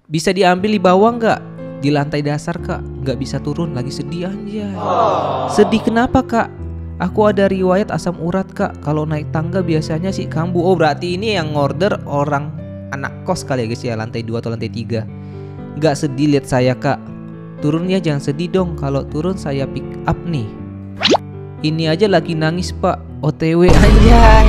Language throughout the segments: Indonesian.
Bisa diambil di bawah nggak? Di lantai dasar kak, nggak bisa turun, lagi sedih anjay. Sedih kenapa kak? Aku ada riwayat asam urat kak, kalau naik tangga biasanya sih kambuh. Oh berarti ini yang order orang anak kos kali ya guys ya, lantai 2 atau lantai 3. Nggak sedih lihat saya kak. Turunnya jangan sedih dong, kalau turun saya pick up nih. Ini aja lagi nangis pak, OTW anjay.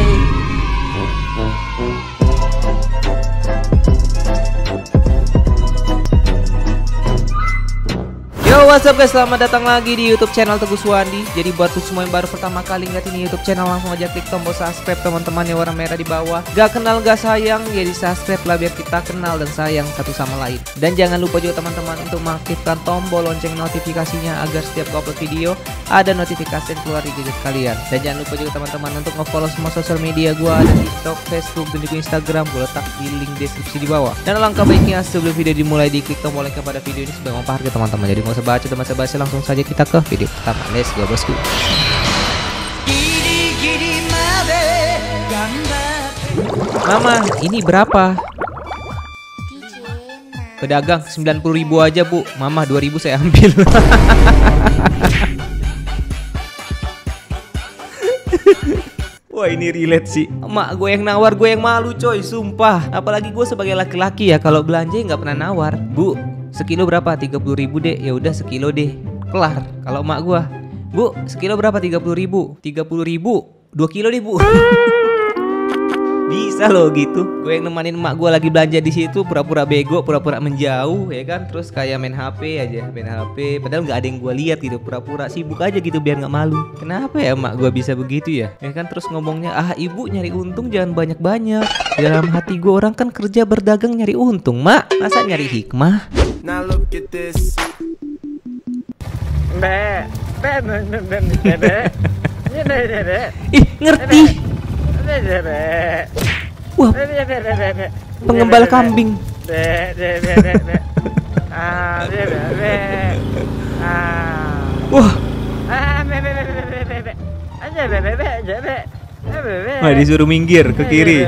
Yo what's up guys, selamat datang lagi di YouTube channel Teguh Suwandi. Jadi buat tuh semua yang baru pertama kali ngeliat ini YouTube channel, langsung aja klik tombol subscribe teman-teman yang warna merah di bawah. Gak kenal gak sayang, jadi subscribe lah biar kita kenal dan sayang satu sama lain. Dan jangan lupa juga teman-teman untuk mengaktifkan tombol lonceng notifikasinya agar setiap upload video ada notifikasi yang keluar di gadget kalian. Dan jangan lupa juga teman-teman untuk nge-follow semua sosial media gue, ada TikTok, Facebook, dan juga Instagram. Gue letak di link deskripsi di bawah. Dan alangkah baiknya sebelum video dimulai diklik tombol like kepada video ini sebagai memperhargai teman-teman. Jadi nggak usah baca dan basa-basi, langsung saja kita ke video pertama. Let's go bosku. Mama, ini berapa? Pedagang 90.000 aja bu. Mama 2.000 saya ambil. Wah ini relate sih. Emak gue yang nawar, gue yang malu coy, sumpah. Apalagi gue sebagai laki-laki ya, kalau belanja nggak pernah nawar. Bu, sekilo berapa? 30.000 deh. Ya udah sekilo deh. Kelar. Kalau emak gue, bu sekilo berapa? 30.000. 30.000. 2 kilo deh bu. Bisa loh gitu. Gue yang nemenin emak gue lagi belanja di situ, pura-pura bego, pura-pura menjauh ya kan. Terus kayak main HP aja, main HP. Padahal nggak ada yang gue lihat gitu, pura-pura sibuk aja gitu biar nggak malu. Kenapa ya emak gue bisa begitu ya? Ya kan terus ngomongnya, ah ibu nyari untung jangan banyak-banyak. Dalam hati gue, orang kan kerja berdagang nyari untung, mak. Masa nyari hikmah? Now look at this. Ih ngerti. Wah, pengembala kambing. Wah. Wah, disuruh minggir ke kiri.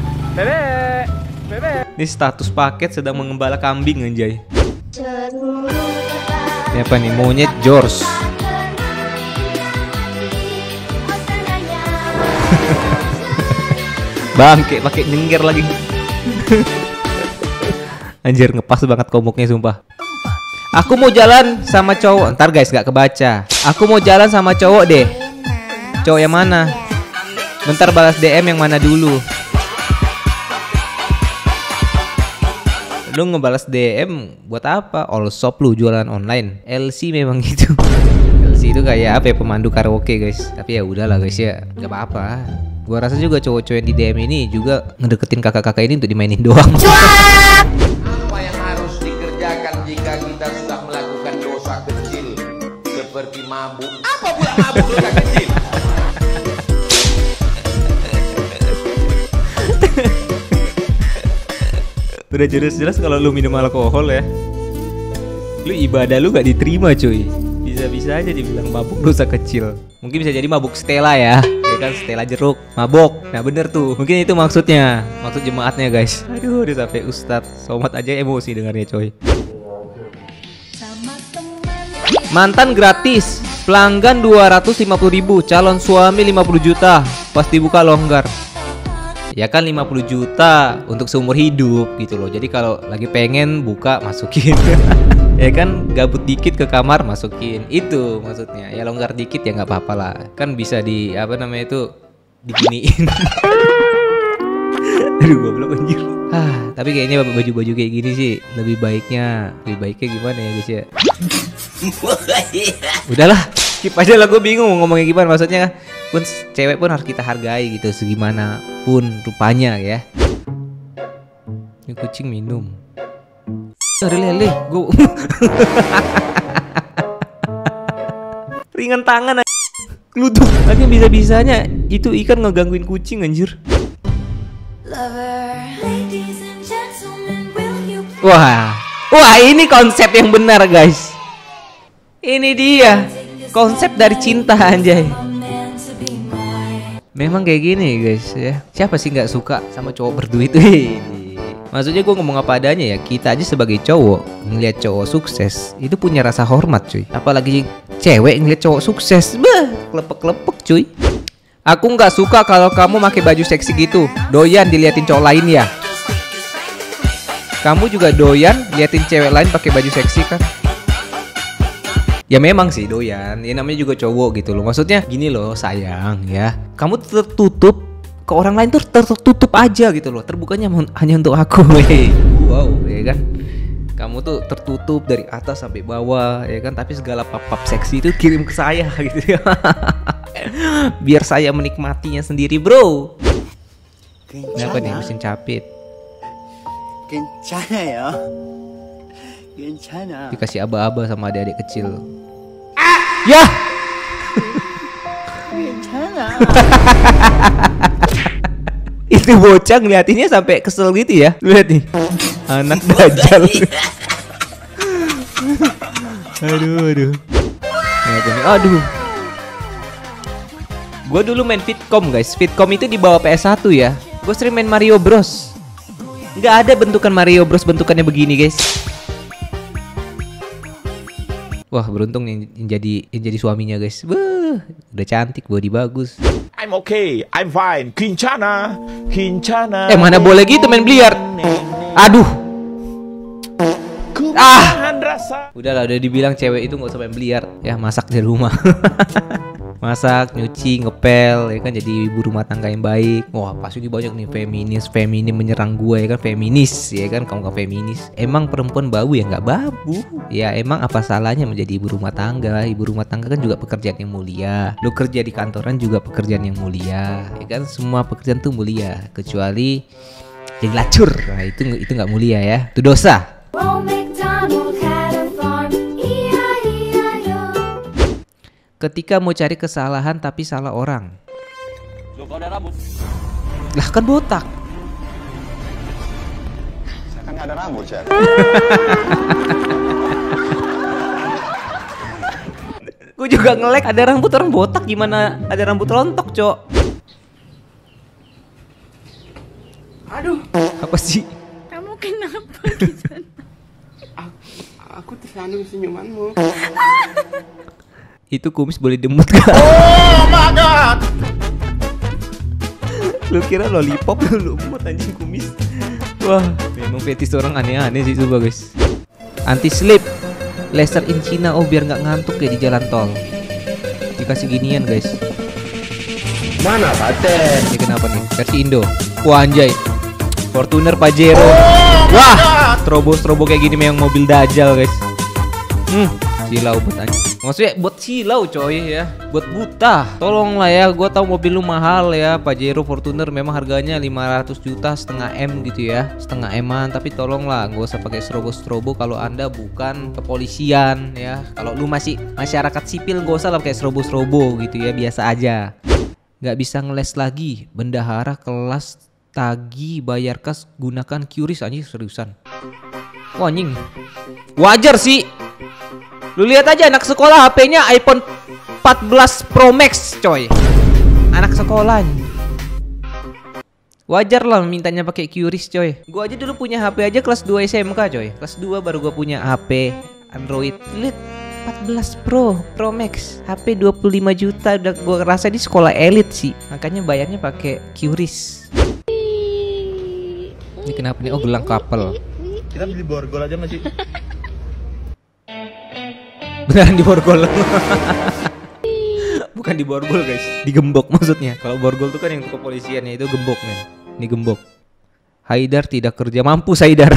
Ini status paket sedang mengembala kambing anjay. Ini apa nih? Monyet George. Bangke pakai nyengir lagi. Anjir ngepas banget komuknya sumpah. Aku mau jalan sama cowok. Ntar guys gak kebaca. Aku mau jalan sama cowok deh. Cowok yang mana? Bentar balas DM yang mana dulu. Lu ngebalas DM buat apa? All shop lu jualan online. LC memang gitu. LC itu kayak apa ya, pemandu karaoke guys. Tapi ya udahlah guys ya, gak apa-apa. Gua rasa juga cowok-cowok yang di DM ini juga ngedeketin kakak-kakak ini untuk dimainin doang. Apa yang harus dikerjakan jika kita sudah melakukan dosa kecil seperti mabuk? Apa pula mabuk dosa kecil? Udah jelas-jelas kalau lu minum alkohol ya, lu ibadah lu gak diterima cuy. Bisa-bisa aja dibilang mabuk dosa kecil. Mungkin bisa jadi mabuk Stella ya. Ya kan, Stella jeruk, mabok. Nah bener tuh, mungkin itu maksudnya. Maksud jemaatnya guys. Aduh udah sampai Ustadz Somad aja emosi dengarnya coy. Mantan gratis, pelanggan 250.000, calon suami 50 juta. Pas dibuka longgar. Ya kan 50 juta untuk seumur hidup gitu loh. Jadi kalau lagi pengen buka masukin. Ya kan gabut dikit ke kamar masukin. Itu maksudnya. Ya longgar dikit ya nggak apa-apa lah. Kan bisa di apa namanya itu, diginiin. Aduh goblok anjir. Tapi kayaknya baju-baju kayak gini sih lebih baiknya gimana ya guys ya. Udahlah, skip aja lah, gue bingung ngomongnya gimana. Maksudnya pun cewek pun harus kita hargai gitu, segimana pun rupanya ya. Ini kucing minum. Ada lele, gue ringan tangan aja. Keluduk. Lagi bisa-bisanya itu ikan ngegangguin kucing anjir. Wah ini konsep yang benar guys. Ini dia konsep dari cinta anjay. Memang kayak gini guys ya. Siapa sih nggak suka sama cowok berduit? Maksudnya gue ngomong apa adanya ya. Kita aja sebagai cowok ngeliat cowok sukses itu punya rasa hormat cuy. Apalagi cewek ngeliat cowok sukses, klepek-klepek cuy. Aku nggak suka kalau kamu pakai baju seksi gitu. Doyan diliatin cowok lain ya. Kamu juga doyan liatin cewek lain pakai baju seksi kan? Ya memang sih doyan. Ya namanya juga cowok gitu loh. Maksudnya gini loh sayang ya. Kamu tertutup ke orang lain tuh tertutup aja gitu loh. Terbukanya hanya untuk aku. Wow, ya kan? Kamu tuh tertutup dari atas sampai bawah ya kan, tapi segala pap-pap seksi itu kirim ke saya gitu ya. Biar saya menikmatinya sendiri, bro. Kenapa nih mesin capit? Kencana ya. Kencana. Dikasih aba-aba sama adik-adik kecil. Ya. Kencana. Itu bocah ngeliatinnya sampai kesel gitu ya. Lihat nih. Anak dajal. Aduh. Aduh. Gue dulu main Fitcom guys. Fitcom itu di bawah PS1 ya. Gue sering main Mario Bros. Nggak ada bentukan Mario Bros bentukannya begini guys. Wah beruntung yang jadi suaminya guys. Udah cantik, body bagus. I'm okay, I'm fine. Kincana. Mana boleh gitu main biliar. Aduh. Udahlah, udah dibilang cewek itu nggak usah main biliar. Ya masak di rumah. Masak, nyuci, ngepel, ya kan, jadi ibu rumah tangga yang baik. Wah pas ini banyak nih feminim menyerang gue ya kan, feminis ya kan, kamu gak feminis. Emang perempuan bau ya nggak babu. Ya emang apa salahnya menjadi ibu rumah tangga? Ibu rumah tangga kan juga pekerjaan yang mulia. Lu kerja di kantoran juga pekerjaan yang mulia, ya kan, semua pekerjaan tuh mulia kecuali jadi lacur. Nah itu nggak mulia ya, itu dosa. Ketika mau cari kesalahan tapi salah orang. Loh, kau ada rambut? Lah kan botak. Saya kan nggak ada rambut, Cak. Gue juga nge-lag, ada rambut orang botak gimana ada rambut rontok, Cok. Aduh, apa sih? Kamu kenapa gitu? Aku tersandung senyumanmu. Itu kumis boleh demut gak? Oh my god. Lu kira lollipop lu emut anjing kumis. Wah, memang fetis orang aneh-aneh sih coba guys. Anti slip, laser in China, oh biar nggak ngantuk ya di jalan tol. Dikasih ginian guys. Mana paten? Ini kenapa nih? Versi Indo. Wah anjay. Fortuner Pajero. Wah, strobo kayak gini memang mobil dajal guys. Silau buat anjing. Maksudnya buat silau coy ya, buat buta. Tolonglah ya, gua tahu mobil lu mahal ya, Pajero Fortuner memang harganya 500 juta, setengah M gitu ya, setengah M-an. Tapi tolonglah nggak usah pakai strobo kalau Anda bukan kepolisian ya. Kalau lu masih masyarakat sipil nggak usah lah pakai strobo gitu ya, biasa aja. Nggak bisa ngeles lagi, bendahara kelas tagi bayar kas gunakan QRIS anjing, seriusan. Wah anjing, wajar sih. Lu lihat aja anak sekolah HP-nya iPhone 14 Pro Max coy. Anak sekolah. Wajar lah mintanya pakai QRIS coy. Gua aja dulu punya HP aja kelas 2 SMK coy. Kelas 2 baru gua punya HP Android. Lihat 14 Pro Max. HP 25 juta udah gua rasa di sekolah elit sih. Makanya bayarnya pakai QRIS. Ini kenapa nih? Oh gelang kapel. Kita beli borgol aja nggak sih? Beneran di borgol. Bukan di borgol guys, di gembok maksudnya. Kalau borgol tuh kan yang kepolisiannya, itu gembok men. Ini gembok. Haidar tidak kerja, mampus Haidar.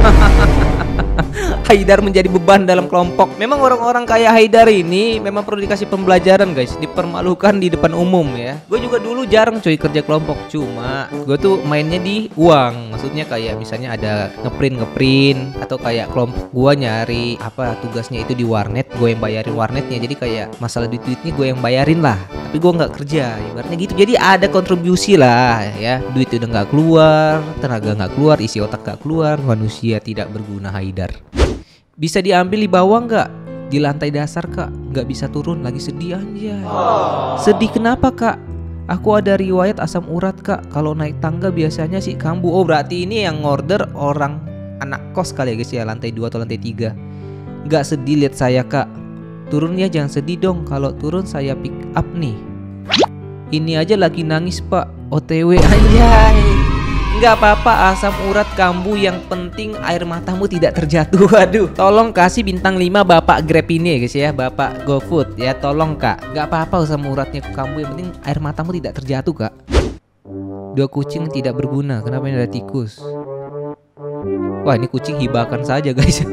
Haidar menjadi beban dalam kelompok. Memang orang-orang kayak Haidar ini memang perlu dikasih pembelajaran guys, dipermalukan di depan umum ya. Gue juga dulu jarang coy kerja kelompok, cuma gue tuh mainnya di uang. Maksudnya kayak misalnya ada ngeprint atau kayak kelompok gue nyari apa tugasnya itu di warnet, gue yang bayarin warnetnya. Jadi kayak masalah duit-duitnya gue yang bayarin lah, tapi gue nggak kerja, ibaratnya gitu. Jadi ada kontribusi lah ya, duit udah nggak keluar, tenaga nggak keluar, isi otak nggak keluar, manusia tidak berguna Haidar. Bisa diambil di bawah nggak? Di lantai dasar kak, nggak bisa turun, lagi sedih aja. Sedih kenapa kak? Aku ada riwayat asam urat kak. Kalau naik tangga biasanya sih kambuh. Oh berarti ini yang order orang anak kos kali ya guys ya, lantai 2 atau lantai 3. Gak sedih lihat saya kak. Turunnya jangan sedih dong. Kalau turun saya pick up nih. Ini aja lagi nangis pak. OTW anjay. Nggak apa-apa asam urat kambuh, yang penting air matamu tidak terjatuh. Waduh, tolong kasih bintang 5 Bapak Grab ini ya guys ya, Bapak GoFood ya, tolong kak. Nggak apa-apa asam uratnya kambuh, yang penting air matamu tidak terjatuh kak. 2 kucing tidak berguna, kenapa ini ada tikus? Wah ini kucing hibahkan saja guys.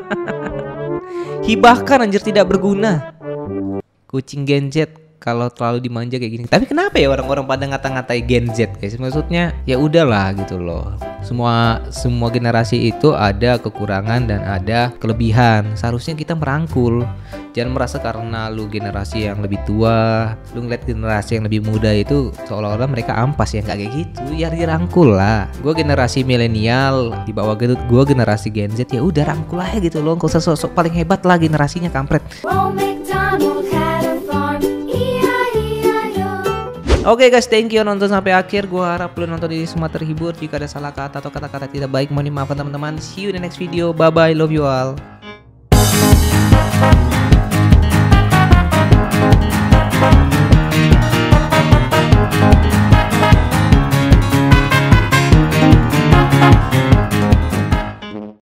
Hibahkan anjir, tidak berguna. Kucing Gen Z kalau terlalu dimanja kayak gini. Tapi kenapa ya orang-orang pada ngata-ngatai Gen Z guys? Maksudnya ya udahlah gitu loh. Semua generasi itu ada kekurangan dan ada kelebihan. Seharusnya kita merangkul. Jangan merasa karena lu generasi yang lebih tua, lu ngeliat generasi yang lebih muda itu seolah-olah mereka ampas ya, nggak kayak gitu. Ya dirangkul lah. Gue generasi milenial, di bawah gitu gue generasi Gen Z, ya udah rangkul aja gitu loh. Gak usah sosok paling hebat lah generasinya, kampret. Oke guys, thank you nonton sampai akhir. Gua harap lu nonton ini semua terhibur. Jika ada salah kata atau kata-kata tidak baik, mohon maaf teman-teman. See you in the next video. Bye bye, love you all.